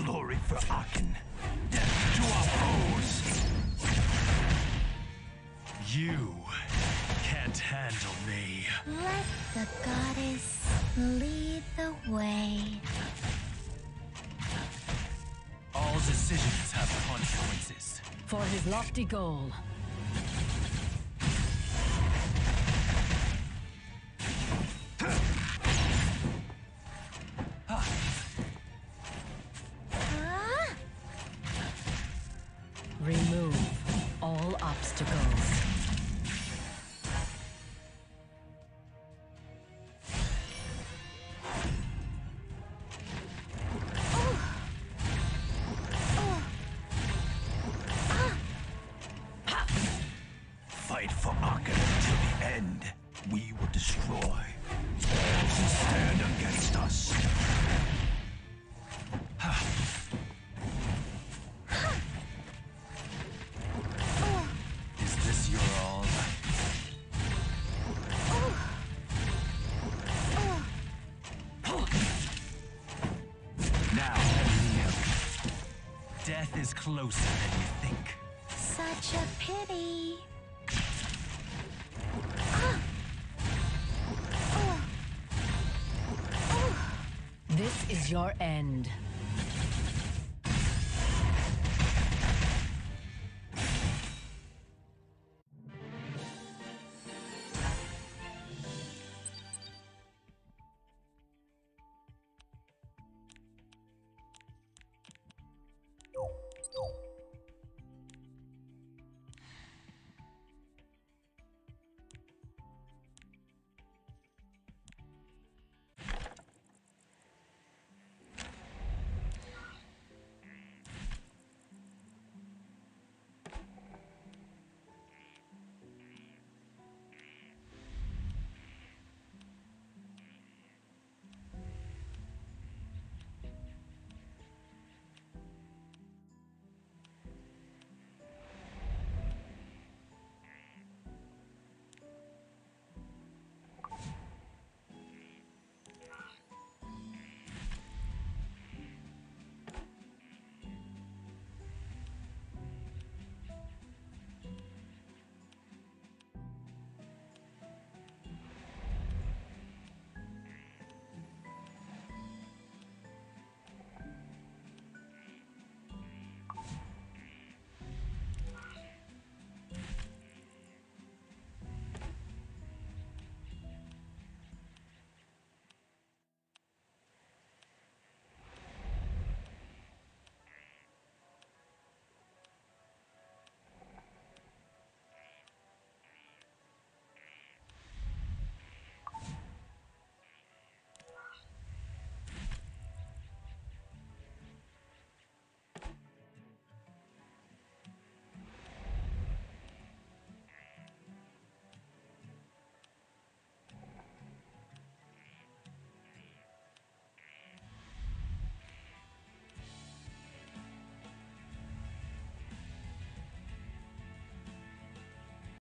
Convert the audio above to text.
Glory for Aachen. Death to our foes. You can't handle me. Let the goddess lead the way. All decisions have consequences. For his lofty goal. Remove all obstacles. Fight for Aachen till the end. We will destroy all who stand against us. Is this your all? Now, Liam. Death is closer than you think. Such a pity. This is your end.